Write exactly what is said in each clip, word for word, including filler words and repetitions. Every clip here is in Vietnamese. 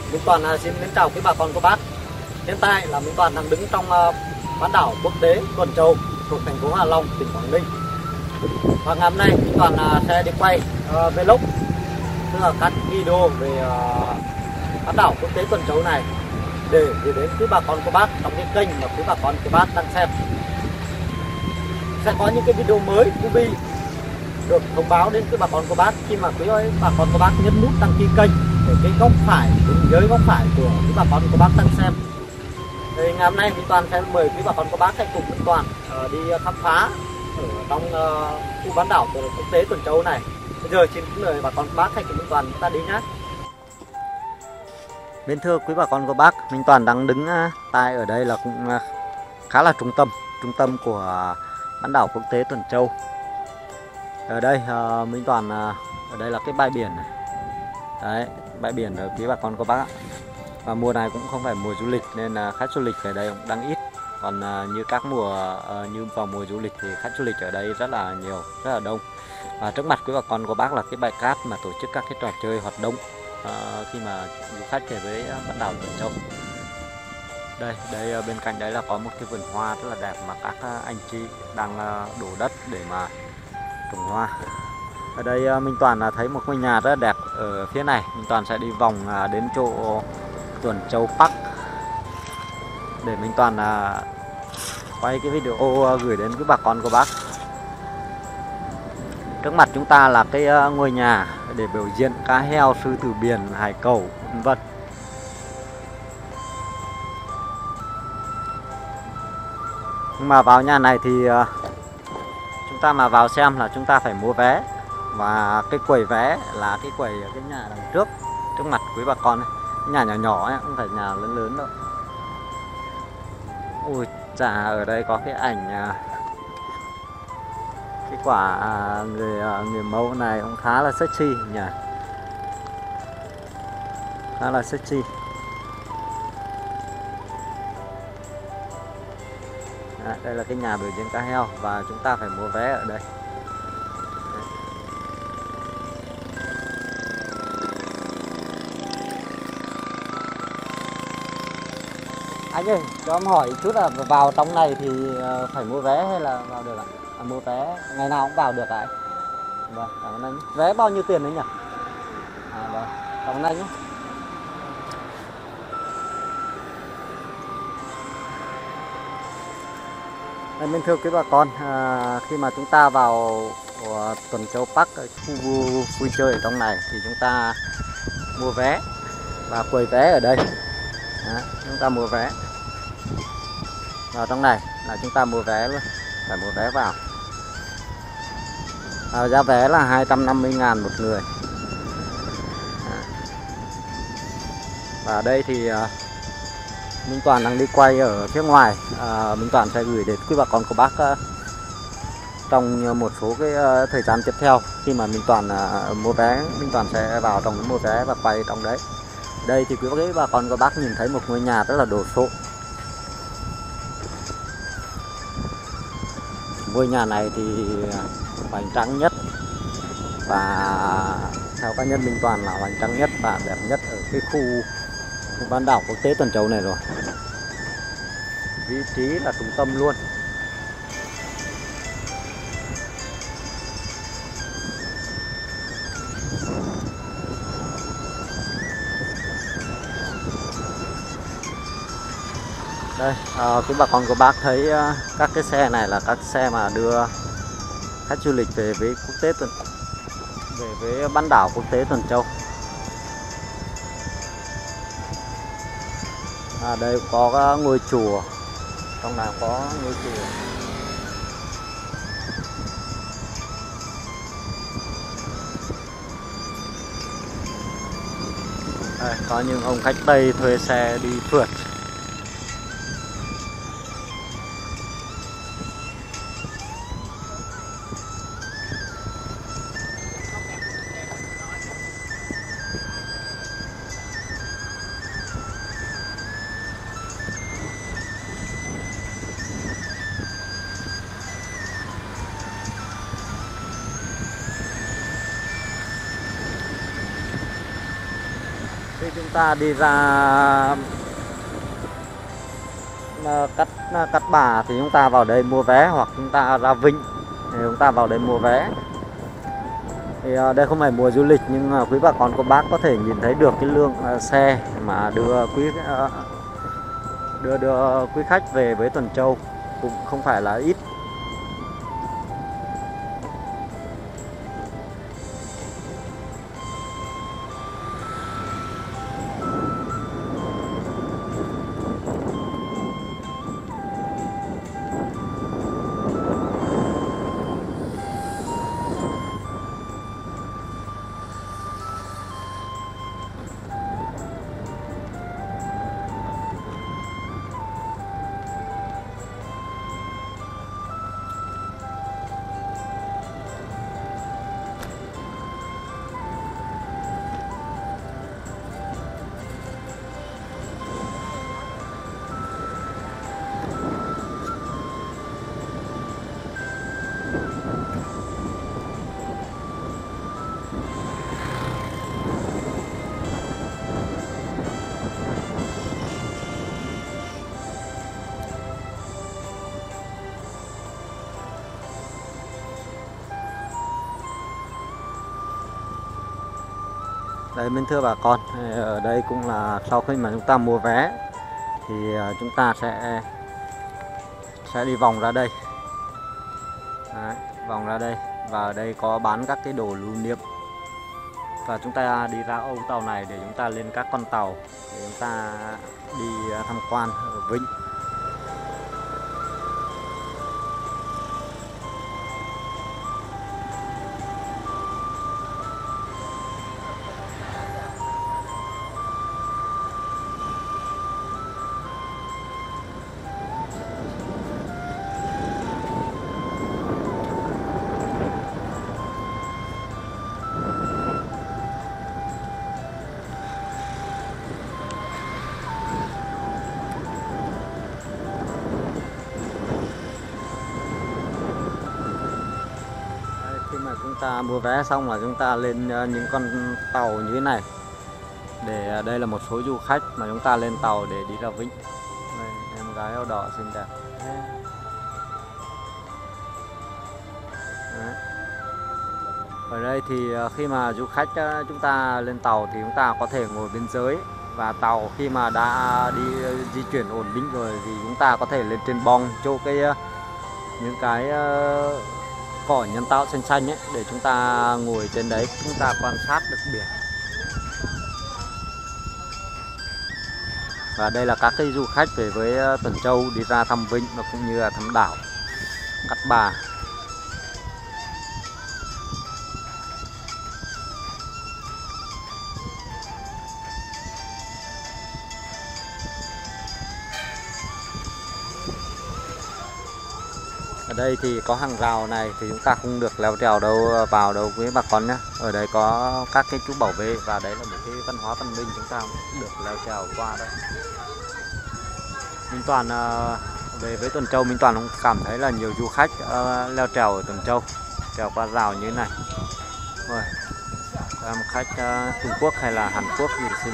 Minh Toàn uh, xin mến chào quý bà con cô bác. Hiện tại là Minh Toàn đang đứng trong uh, bán đảo quốc tế Tuần Châu thuộc thành phố Hạ Long, tỉnh Quảng Ninh. Và ngày hôm nay Minh Toàn uh, sẽ đi quay uh, vlog, tức là các video về uh, bán đảo quốc tế Tuần Châu này để gửi đến quý bà con cô bác trong cái kênh mà quý bà con cô bác đang xem. Sẽ có những cái video mới thú vị được thông báo đến quý bà con cô bác khi mà quý bà con cô bác nhấn nút đăng ký kênh để cái góc phải bên dưới góc phải của quý bà con cô bác đang xem. Thì ngày hôm nay Minh Toàn sẽ mời quý bà con cô bác hãy cùng Minh Toàn uh, đi khám phá ở trong uh, khu bán đảo quốc tế Tuần Châu này. Bây giờ xin mời bà con cô bác hãy cùng Minh Toàn chúng ta đi nhé. Bên thưa quý bà con cô bác, Minh Toàn đang đứng uh, tại ở đây là cũng uh, khá là trung tâm trung tâm của uh, bán đảo quốc tế Tuần Châu. Ở đây uh, Minh Toàn uh, ở đây là cái bãi biển này. Đấy, bãi biển ở quý bà con cô bác. Và mùa này cũng không phải mùa du lịch nên là khách du lịch ở đây cũng đang ít. Còn uh, như các mùa uh, như vào mùa du lịch thì khách du lịch ở đây rất là nhiều, rất là đông. Và trước mặt quý bà con cô bác là cái bãi cát mà tổ chức các cái trò chơi hoạt động uh, khi mà du khách về với uh, bán đảo Tuần Châu. Đây, đây uh, bên cạnh đấy là có một cái vườn hoa rất là đẹp mà các uh, anh chị đang uh, đổ đất để mà trồng hoa. Ở đây uh, Minh Toàn uh, thấy một ngôi nhà rất là đẹp ở phía này. Minh Toàn sẽ đi vòng uh, đến chỗ Tuần Châu Park để Minh Toàn uh, quay cái video uh, gửi đến quý bà con cô bác. Trước mặt chúng ta là cái uh, ngôi nhà để biểu diễn cá heo, sư tử biển, hải cẩu, vân vân. Nhưng mà vào nhà này thì uh, chúng ta mà vào xem là chúng ta phải mua vé. Và cái quầy vé là cái quầy ở cái nhà đằng trước, trước mặt quý bà con này. Cái nhà nhỏ nhỏ ấy, không phải nhà lớn lớn đâu. Ui chà, ở đây có cái ảnh uh, cái quả uh, người uh, người mẫu này cũng khá là sexy nhỉ, khá là sexy. À, đây là cái nhà biểu diễn cá heo và chúng ta phải mua vé ở đây. Anh ơi, cho em hỏi chút là vào trong này thì phải mua vé hay là vào được ạ? À, mua vé ngày nào cũng vào được ạ? Vâng, cảm ơn anh. Vé bao nhiêu tiền đấy nhỉ? À vâng, cảm ơn anh nhé. Bên thưa quý bà con, à, khi mà chúng ta vào Tuần Châu Park, khu vui chơi ở trong này thì chúng ta mua vé và quầy vé ở đây. Đó, chúng ta mua vé vào trong này là chúng ta mua vé luôn, phải mua vé vào. À, giá vé là hai trăm năm mươi ngàn một người. Đó. Và ở đây thì uh, Minh Toàn đang đi quay ở phía ngoài. uh, Minh Toàn sẽ gửi đến quý bà con cô bác uh, trong một số cái uh, thời gian tiếp theo. Khi mà Minh Toàn uh, mua vé, Minh Toàn sẽ vào trong mua vé và quay trong đấy. Đây thì quý bà con cô bác nhìn thấy một ngôi nhà rất là đồ sộ. Ngôi nhà này thì hoành tráng nhất và theo cá nhân Minh Toàn là hoành tráng nhất và đẹp nhất ở cái khu, khu bán đảo quốc tế Tuần Châu này rồi. Vị trí là trung tâm luôn. Đây, à, quý bà con cô bác thấy uh, các cái xe này là các xe mà đưa khách du lịch về với quốc tế tuần về với bán đảo quốc tế Tuần Châu. À, đây có uh, ngôi chùa, trong này có ngôi chùa. Đây, có những ông khách Tây thuê xe đi phượt. Thì chúng ta đi ra à, Cát à, Cát Bà thì chúng ta vào đây mua vé, hoặc chúng ta ra Vinh thì chúng ta vào đây mua vé. Thì à, đây không phải mùa du lịch, nhưng mà quý bà con cô bác có thể nhìn thấy được cái lượng à, xe mà đưa quý à, đưa đưa quý khách về với Tuần Châu cũng không phải là ít. Đấy, mến thưa bà con, ở đây cũng là sau khi mà chúng ta mua vé thì chúng ta sẽ sẽ đi vòng ra đây. Đấy, vòng ra đây, và ở đây có bán các cái đồ lưu niệm, và chúng ta đi ra ô tàu này để chúng ta lên các con tàu để chúng ta đi tham quan ở Vinh. Chúng ta mua vé xong là chúng ta lên những con tàu như thế này, để đây là một số du khách mà chúng ta lên tàu để đi ra Vinh. Đây, em gái áo đỏ xinh đẹp. Đấy. Ở đây thì khi mà du khách chúng ta lên tàu thì chúng ta có thể ngồi bên dưới, và tàu khi mà đã đi di chuyển ổn định rồi thì chúng ta có thể lên trên bong chỗ cái những cái cỏ nhân tạo xanh xanh ấy, để chúng ta ngồi trên đấy chúng ta quan sát được biển. Và đây là các cái du khách về với Tuần Châu đi ra thăm Vinh và cũng như là thăm đảo Cát Bà. Ở đây thì có hàng rào này thì chúng ta không được leo trèo đâu vào đâu quý bà con nhé. Ở đây có các cái chú bảo vệ, và đấy là một cái văn hóa văn minh, chúng ta không được leo trèo qua đây. Minh Toàn về với Tuần Châu, Minh Toàn cũng cảm thấy là nhiều du khách leo trèo ở Tuần Châu, trèo qua rào như thế này. Rồi, một khách Trung Quốc hay là Hàn Quốc thì xin.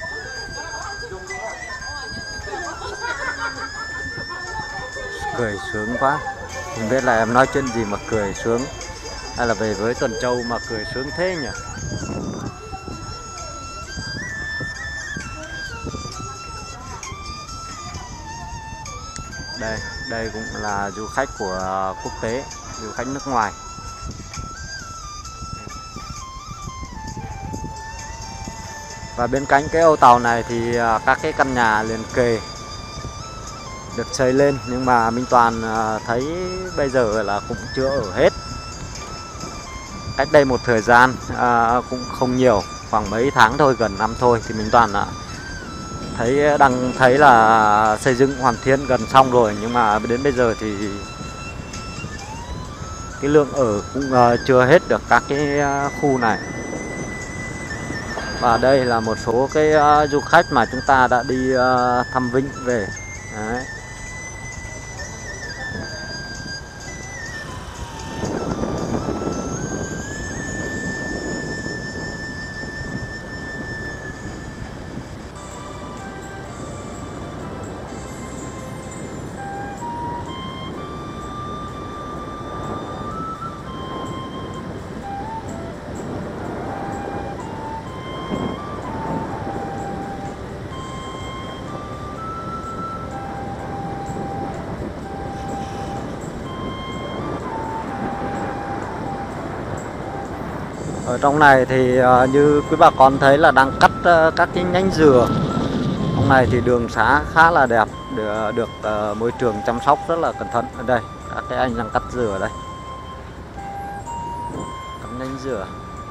Cười sướng quá. Không biết là em nói chuyện gì mà cười sướng, hay là về với Tuần Châu mà cười sướng thế nhỉ? Đây, đây cũng là du khách của quốc tế, du khách nước ngoài. Và bên cạnh cái ô tàu này thì các cái căn nhà liền kề được xây lên, nhưng mà Minh Toàn thấy bây giờ là cũng chưa ở hết. Cách đây một thời gian à, cũng không nhiều, khoảng mấy tháng thôi, gần năm thôi, thì Minh Toàn à, thấy đang thấy là xây dựng hoàn thiện gần xong rồi, nhưng mà đến bây giờ thì cái lượng ở cũng uh, chưa hết được các cái uh, khu này. Và đây là một số cái uh, du khách mà chúng ta đã đi uh, thăm Vinh về. Đấy. Ở trong này thì uh, như quý bà con thấy là đang cắt uh, các cái nhánh dừa. Trong này thì đường xá khá là đẹp, được, được uh, môi trường chăm sóc rất là cẩn thận. Ở đây các cái anh đang cắt dừa ở đây, cắt nhánh dừa,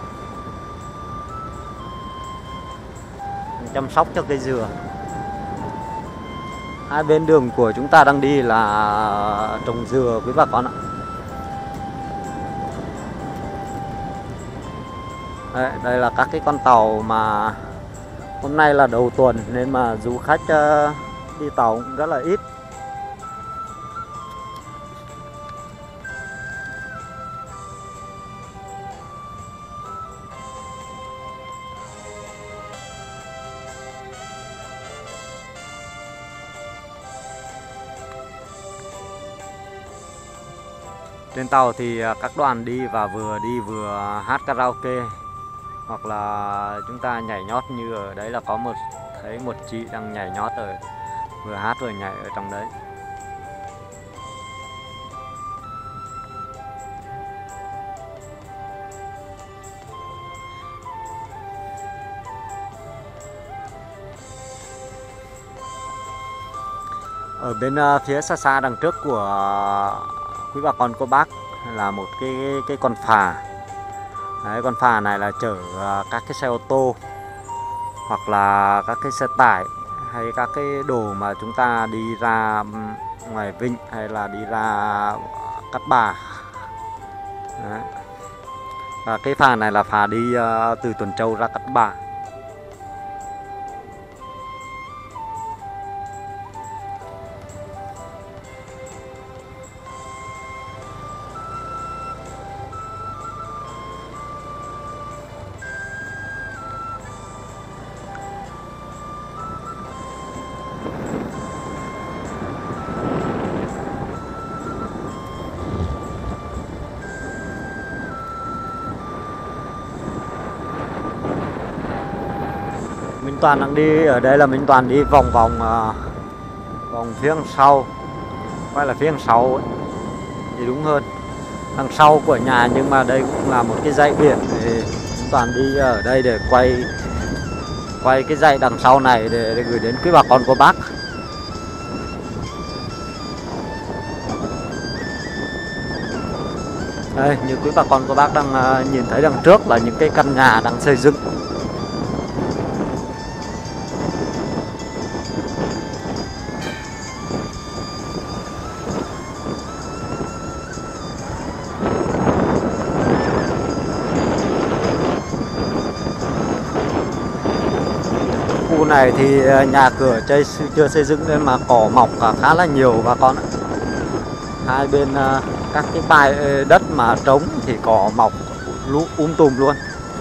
chăm sóc cho cây dừa. Hai bên đường của chúng ta đang đi là trồng dừa quý bà con ạ. Đây, đây là các cái con tàu mà hôm nay là đầu tuần nên mà du khách uh, đi tàu cũng rất là ít. Trên tàu thì các đoàn đi và vừa đi vừa hát karaoke, hoặc là chúng ta nhảy nhót. Như ở đấy là có một thấy một chị đang nhảy nhót rồi, vừa hát vừa nhảy ở trong đấy. Ở bên phía xa xa đằng trước của quý bà con cô bác là một cái cái con phà. Đấy, con phà này là chở các cái xe ô tô hoặc là các cái xe tải hay các cái đồ mà chúng ta đi ra ngoài Vinh hay là đi ra Cát Bà. Đấy. Và cái phà này là phà đi uh, từ Tuần Châu ra Cát Bà. Minh Toàn đang đi ở đây là Minh Toàn đi vòng vòng uh, vòng phía đằng sau, quay là phía đằng sau ấy, thì đúng hơn đằng sau của nhà, nhưng mà đây cũng là một cái dãy biển thì Minh Toàn đi ở đây để quay quay cái dãy đằng sau này để, để gửi đến quý bà con cô bác. Đây, như quý bà con cô bác đang uh, nhìn thấy đằng trước là những cái căn nhà đang xây dựng. Khu này thì nhà cửa chơi chưa xây dựng nên mà cỏ mọc cả khá là nhiều bà con ạ. Hai bên các cái bãi đất mà trống thì cỏ mọc lú um tùm luôn.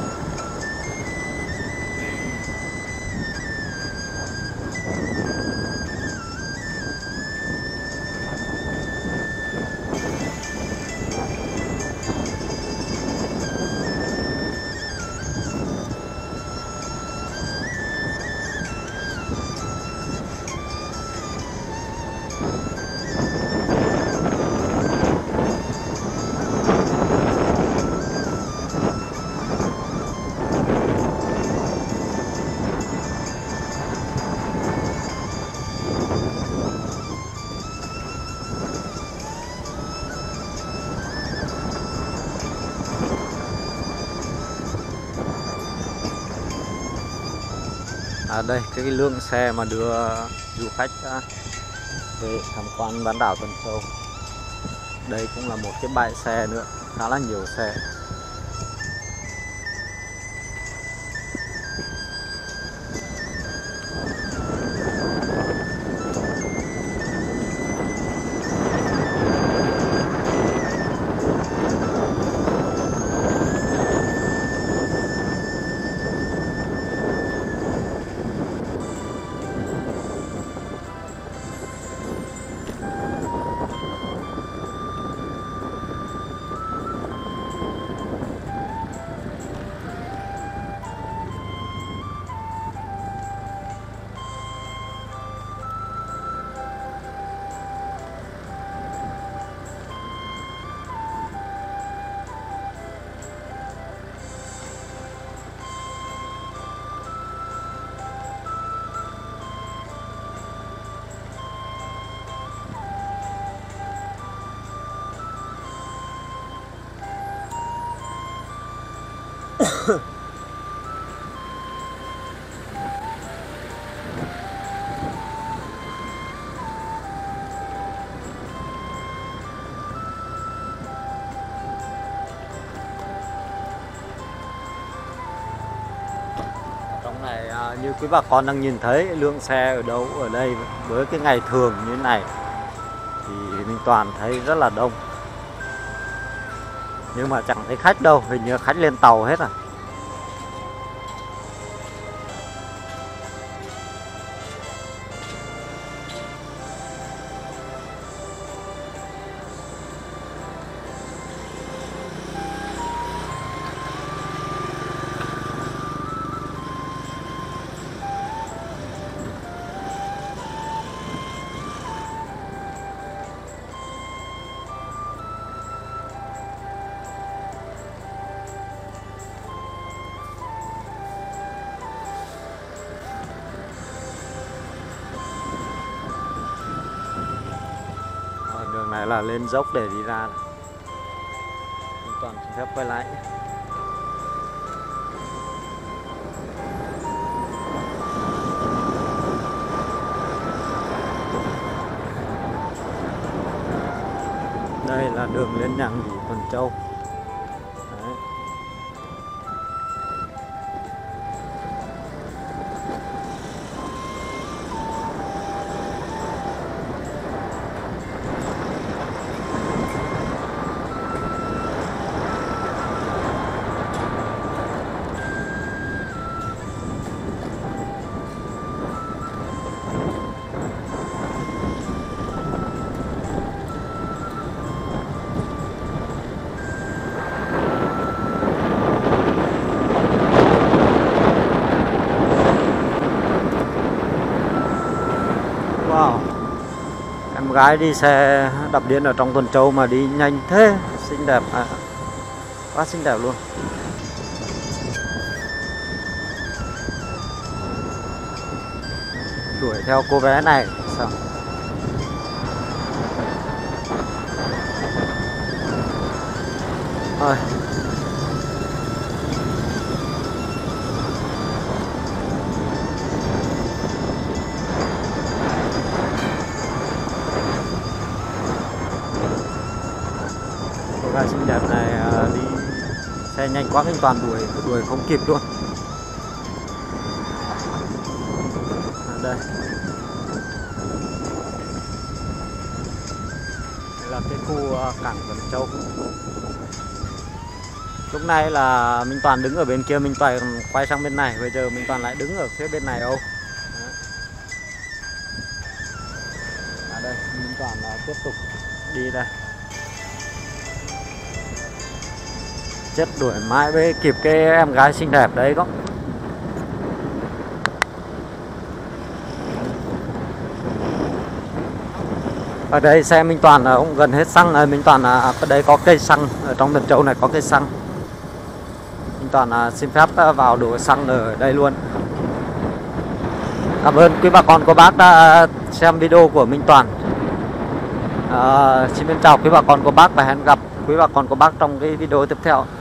À đây, cái lượng xe mà đưa du khách về tham quan bán đảo Tuần Châu. Đây cũng là một cái bãi xe nữa, khá là nhiều xe. này à, như quý bà con đang nhìn thấy lượng xe ở đâu ở đây với cái ngày thường như thế này thì Minh Toàn thấy rất là đông. Nhưng mà chẳng thấy khách đâu, hình như khách lên tàu hết rồi. Đường này là lên dốc để đi ra. Minh Toàn xin phép quay lại. Đây là đường lên nhà nghỉ Tuần Châu. Đấy. Wow, em gái đi xe đạp điện ở trong Tuần Châu mà đi nhanh thế, xinh đẹp, à, quá xinh đẹp luôn. Đuổi theo cô bé này sao? Thôi. Cô gái xinh đẹp này đi xe nhanh quá, Minh Toàn đuổi đuổi không kịp luôn. À, đây. Đây là cái khu cảng Tuần Châu. Lúc này là Minh Toàn đứng ở bên kia, Minh Toàn quay sang bên này, bây giờ Minh Toàn lại đứng ở phía bên này Âu. À đây, Minh Toàn là tiếp tục đi đây. Chết, đuổi mãi mới kịp cái em gái xinh đẹp đấy có. Ở đây xe Minh Toàn là cũng gần hết xăng rồi. Minh Toàn là ở đây có cây xăng, ở trong Tuần Châu này có cây xăng. Minh Toàn là xin phép vào đổ xăng ở đây luôn. Cảm ơn quý bà con cô bác đã xem video của Minh Toàn. À, xin chào quý bà con cô bác và hẹn gặp quý bà con cô bác trong cái video tiếp theo.